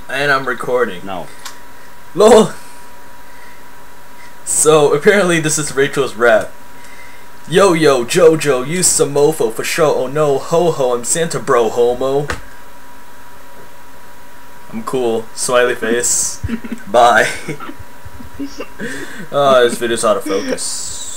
And I'm recording. No. LOL! So, apparently this is Rachel's rap. Yo yo, Jojo, you some mofo for sure. Oh no, ho ho, I'm Santa bro, homo. I'm cool. Smiley face. Bye. This video's out of focus.